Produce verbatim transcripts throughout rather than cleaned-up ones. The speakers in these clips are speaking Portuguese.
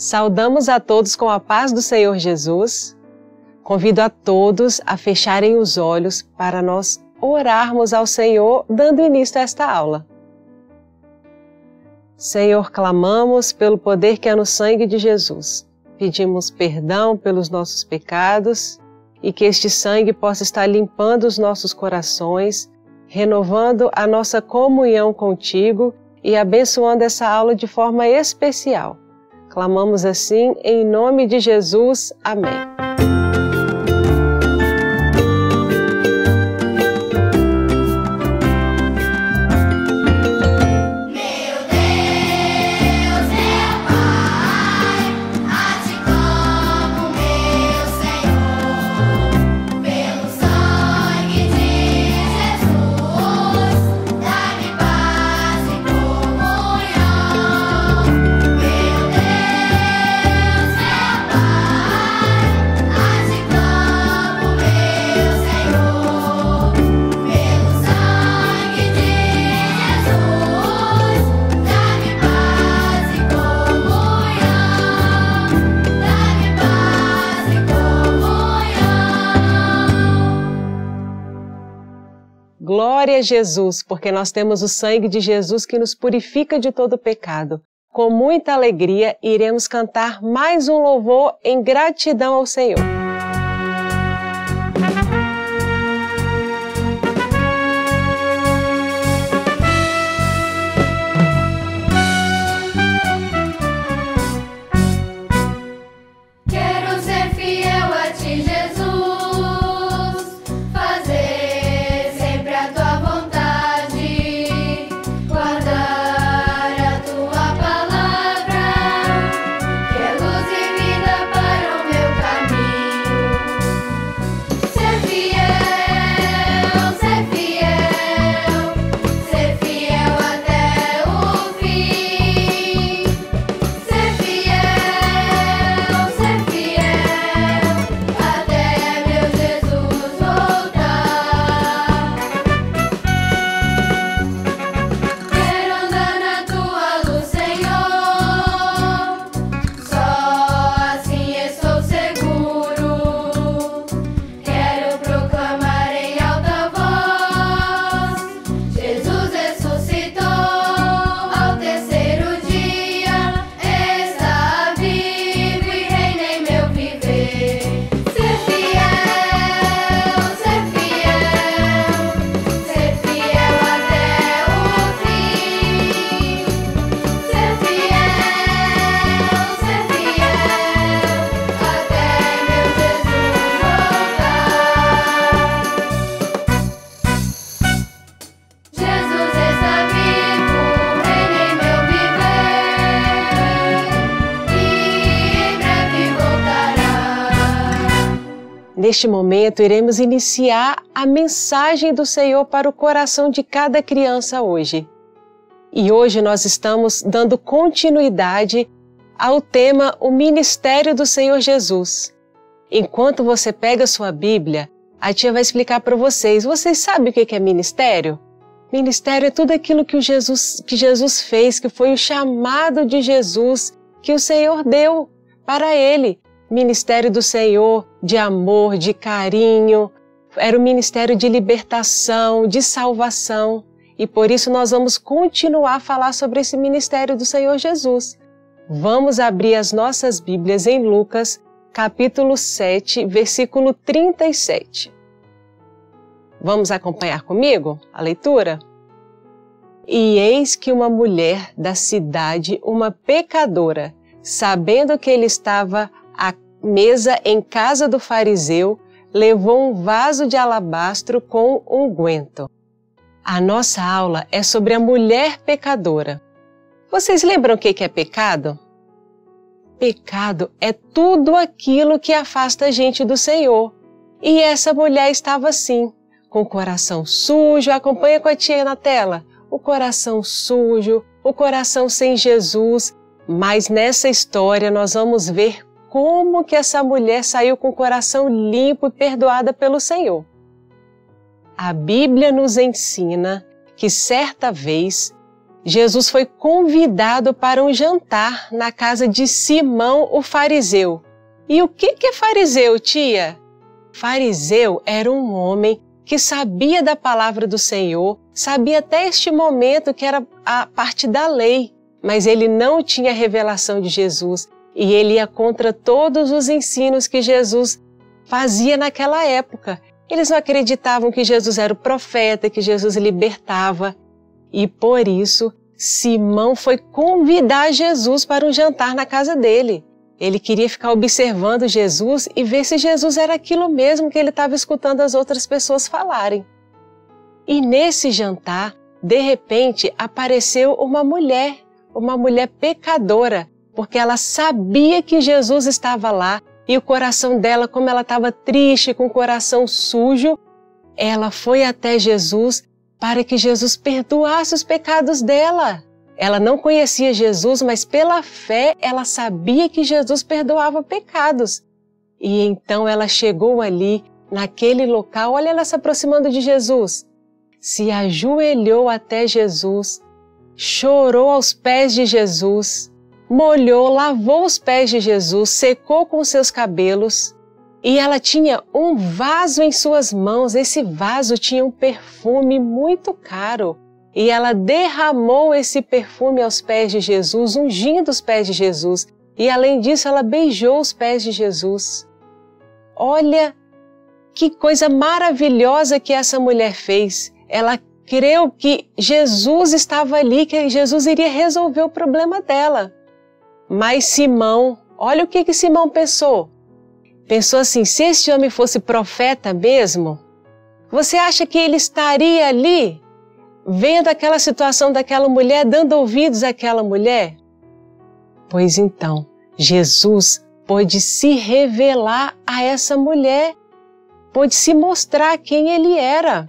Saudamos a todos com a paz do Senhor Jesus. Convido a todos a fecharem os olhos para nós orarmos ao Senhor, dando início a esta aula. Senhor, clamamos pelo poder que há no sangue de Jesus. Pedimos perdão pelos nossos pecados e que este sangue possa estar limpando os nossos corações, renovando a nossa comunhão contigo e abençoando essa aula de forma especial. Clamamos assim em nome de Jesus. Amém. Glória a Jesus, porque nós temos o sangue de Jesus que nos purifica de todo pecado. Com muita alegria, iremos cantar mais um louvor em gratidão ao Senhor. Neste momento, iremos iniciar a mensagem do Senhor para o coração de cada criança hoje. E hoje nós estamos dando continuidade ao tema O Ministério do Senhor Jesus. Enquanto você pega sua Bíblia, a tia vai explicar para vocês. Vocês sabem o que é ministério? Ministério é tudo aquilo que, o Jesus, que Jesus fez, que foi o chamado de Jesus, que o Senhor deu para Ele. Ministério do Senhor, de amor, de carinho, era o ministério de libertação, de salvação. E por isso nós vamos continuar a falar sobre esse ministério do Senhor Jesus. Vamos abrir as nossas Bíblias em Lucas, capítulo sete, versículo trinta e sete. Vamos acompanhar comigo a leitura? E eis que uma mulher da cidade, uma pecadora, sabendo que ele estava à mesa em casa do fariseu, levou um vaso de alabastro com unguento. A nossa aula é sobre a mulher pecadora. Vocês lembram o que é pecado? Pecado é tudo aquilo que afasta a gente do Senhor. E essa mulher estava assim, com o coração sujo. Acompanha com a tia na tela. O coração sujo, o coração sem Jesus. Mas nessa história nós vamos ver como que essa mulher saiu com o coração limpo e perdoada pelo Senhor. A Bíblia nos ensina que certa vez Jesus foi convidado para um jantar na casa de Simão, o fariseu. E o que é fariseu, tia? Fariseu era um homem que sabia da palavra do Senhor, sabia até este momento que era a parte da lei, mas ele não tinha revelação de Jesus e ele ia contra todos os ensinos que Jesus fazia naquela época. Eles não acreditavam que Jesus era o profeta, que Jesus libertava. E por isso, Simão foi convidar Jesus para um jantar na casa dele. Ele queria ficar observando Jesus e ver se Jesus era aquilo mesmo que ele estava escutando as outras pessoas falarem. E nesse jantar, de repente, apareceu uma mulher, uma mulher pecadora, porque ela sabia que Jesus estava lá e o coração dela, como ela estava triste, com o coração sujo, ela foi até Jesus para que Jesus perdoasse os pecados dela. Ela não conhecia Jesus, mas pela fé ela sabia que Jesus perdoava pecados. E então ela chegou ali, naquele local, olha ela se aproximando de Jesus, se ajoelhou até Jesus, chorou aos pés de Jesus, molhou, lavou os pés de Jesus, secou com seus cabelos e ela tinha um vaso em suas mãos. Esse vaso tinha um perfume muito caro e ela derramou esse perfume aos pés de Jesus, ungindo os pés de Jesus, e além disso ela beijou os pés de Jesus. Olha que coisa maravilhosa que essa mulher fez. Ela creu que Jesus estava ali, que Jesus iria resolver o problema dela. Mas Simão, olha o que que Simão pensou. Pensou assim, se esse homem fosse profeta mesmo, você acha que ele estaria ali, vendo aquela situação daquela mulher, dando ouvidos àquela mulher? Pois então, Jesus pôde se revelar a essa mulher, pôde se mostrar quem ele era.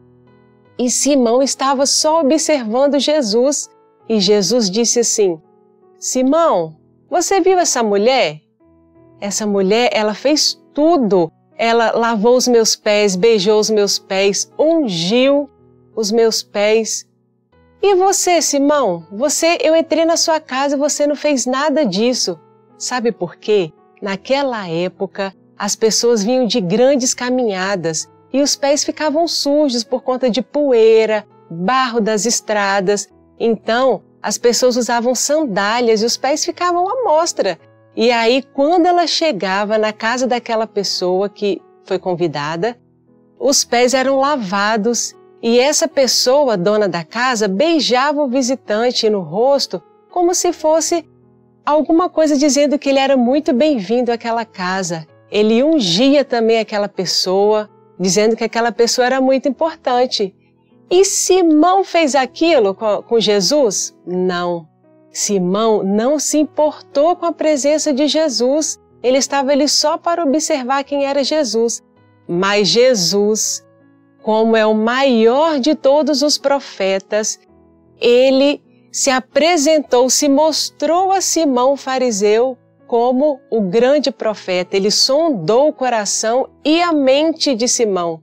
E Simão estava só observando Jesus, e Jesus disse assim, Simão, você viu essa mulher? Essa mulher, ela fez tudo. Ela lavou os meus pés, beijou os meus pés, ungiu os meus pés. E você, Simão? Você, eu entrei na sua casa e você não fez nada disso. Sabe por quê? Naquela época, as pessoas vinham de grandes caminhadas e os pés ficavam sujos por conta de poeira, barro das estradas. Então, as pessoas usavam sandálias e os pés ficavam à mostra. E aí, quando ela chegava na casa daquela pessoa que foi convidada, os pés eram lavados e essa pessoa, dona da casa, beijava o visitante no rosto como se fosse alguma coisa dizendo que ele era muito bem-vindo àquela casa. Ele ungia também aquela pessoa, dizendo que aquela pessoa era muito importante. E Simão fez aquilo com Jesus? Não. Simão não se importou com a presença de Jesus. Ele estava ali só para observar quem era Jesus. Mas Jesus, como é o maior de todos os profetas, ele se apresentou, se mostrou a Simão, fariseu, como o grande profeta. Ele sondou o coração e a mente de Simão.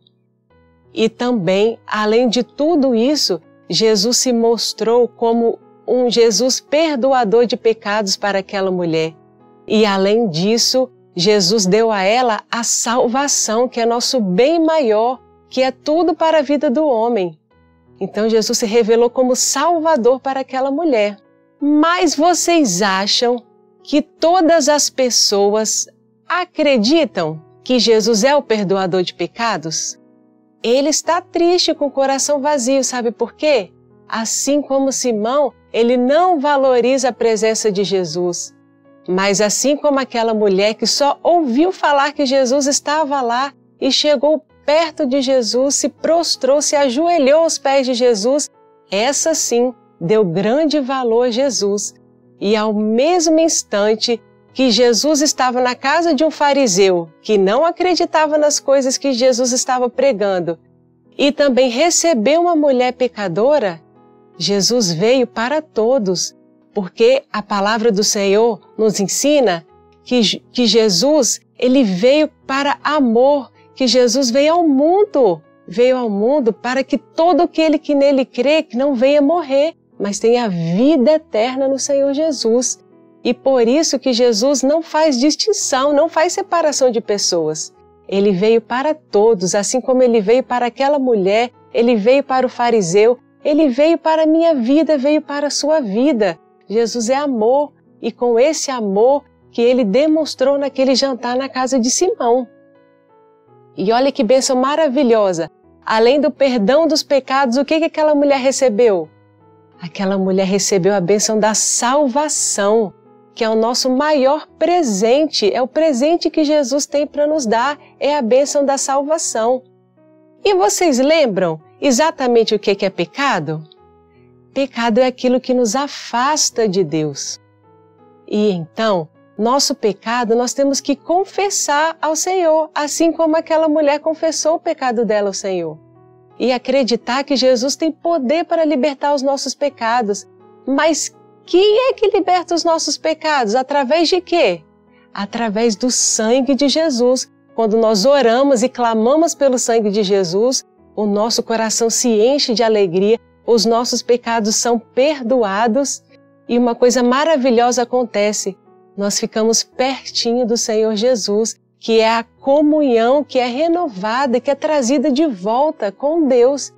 E também, além de tudo isso, Jesus se mostrou como um Jesus perdoador de pecados para aquela mulher. E além disso, Jesus deu a ela a salvação, que é nosso bem maior, que é tudo para a vida do homem. Então Jesus se revelou como Salvador para aquela mulher. Mas vocês acham que todas as pessoas acreditam que Jesus é o perdoador de pecados? Ele está triste, com o coração vazio, sabe por quê? Assim como Simão, ele não valoriza a presença de Jesus. Mas assim como aquela mulher que só ouviu falar que Jesus estava lá e chegou perto de Jesus, se prostrou, se ajoelhou aos pés de Jesus, essa sim deu grande valor a Jesus. E ao mesmo instante que Jesus estava na casa de um fariseu que não acreditava nas coisas que Jesus estava pregando e também recebeu uma mulher pecadora, Jesus veio para todos, porque a palavra do Senhor nos ensina que, que Jesus, ele veio para amor, que Jesus veio ao mundo, veio ao mundo para que todo aquele que nele crê que não venha morrer, mas tem a vida eterna no Senhor Jesus. E por isso que Jesus não faz distinção, não faz separação de pessoas. Ele veio para todos, assim como ele veio para aquela mulher, ele veio para o fariseu, ele veio para a minha vida, veio para a sua vida. Jesus é amor, e com esse amor que ele demonstrou naquele jantar na casa de Simão. E olha que bênção maravilhosa! Além do perdão dos pecados, o que que aquela mulher recebeu? Aquela mulher recebeu a bênção da salvação, que é o nosso maior presente, é o presente que Jesus tem para nos dar, é a bênção da salvação. E vocês lembram exatamente o que que é pecado? Pecado é aquilo que nos afasta de Deus. E então, nosso pecado nós temos que confessar ao Senhor, assim como aquela mulher confessou o pecado dela ao Senhor. E acreditar que Jesus tem poder para libertar os nossos pecados. Mas quem é que liberta os nossos pecados? Através de quê? Através do sangue de Jesus. Quando nós oramos e clamamos pelo sangue de Jesus, o nosso coração se enche de alegria, os nossos pecados são perdoados e uma coisa maravilhosa acontece. Nós ficamos pertinho do Senhor Jesus, que é a comunhão que é renovada, que é trazida de volta com Deus.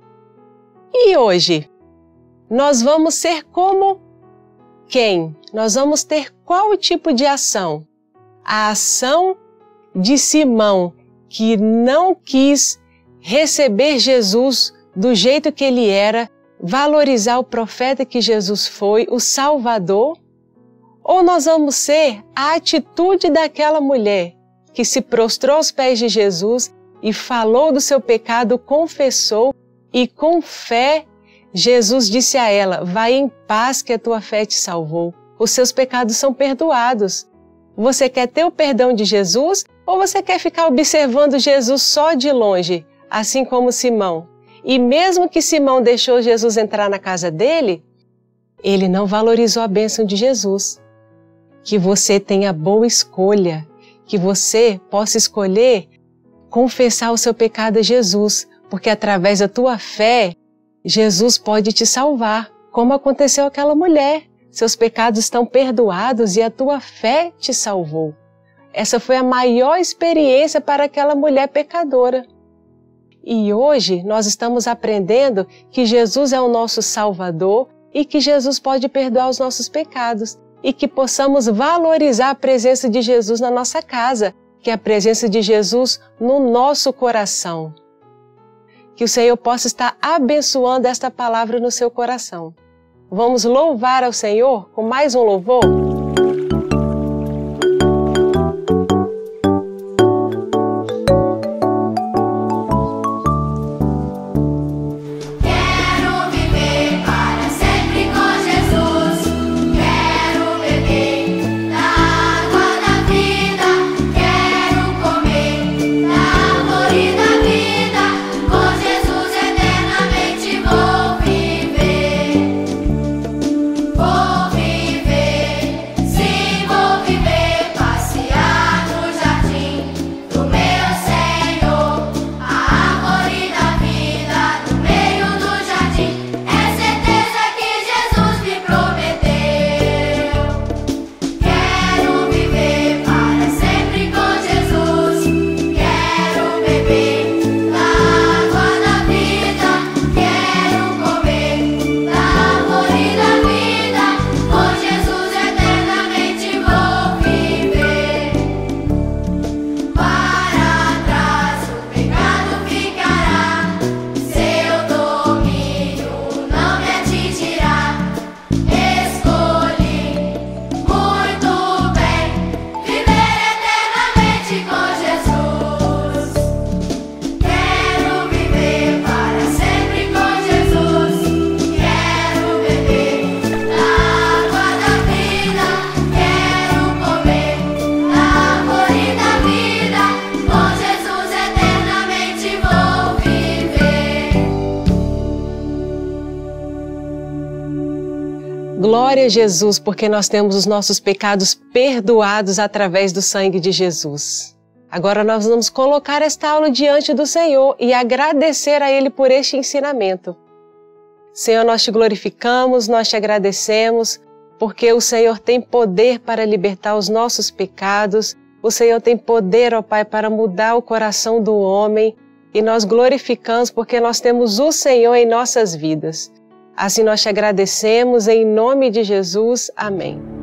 E hoje, nós vamos ser como quem? Nós vamos ter qual tipo de ação? A ação de Simão, que não quis receber Jesus do jeito que ele era, valorizar o profeta que Jesus foi, o Salvador? Ou nós vamos ser a atitude daquela mulher que se prostrou aos pés de Jesus e falou do seu pecado, confessou e com fé Jesus disse a ela: vai em paz que a tua fé te salvou. Os seus pecados são perdoados. Você quer ter o perdão de Jesus ou você quer ficar observando Jesus só de longe, assim como Simão? E mesmo que Simão deixou Jesus entrar na casa dele, ele não valorizou a bênção de Jesus. Que você tenha boa escolha, que você possa escolher confessar o seu pecado a Jesus, porque através da tua fé, Jesus pode te salvar, como aconteceu aquela mulher. Seus pecados estão perdoados e a tua fé te salvou. Essa foi a maior experiência para aquela mulher pecadora. E hoje nós estamos aprendendo que Jesus é o nosso Salvador e que Jesus pode perdoar os nossos pecados e que possamos valorizar a presença de Jesus na nossa casa, que é a presença de Jesus no nosso coração. Que o Senhor possa estar abençoando esta palavra no seu coração. Vamos louvar ao Senhor com mais um louvor? Glória a Jesus, porque nós temos os nossos pecados perdoados através do sangue de Jesus. Agora nós vamos colocar esta aula diante do Senhor e agradecer a Ele por este ensinamento. Senhor, nós te glorificamos, nós te agradecemos, porque o Senhor tem poder para libertar os nossos pecados, o Senhor tem poder, ó Pai, para mudar o coração do homem, e nós glorificamos porque nós temos o Senhor em nossas vidas. Assim nós te agradecemos, em nome de Jesus. Amém.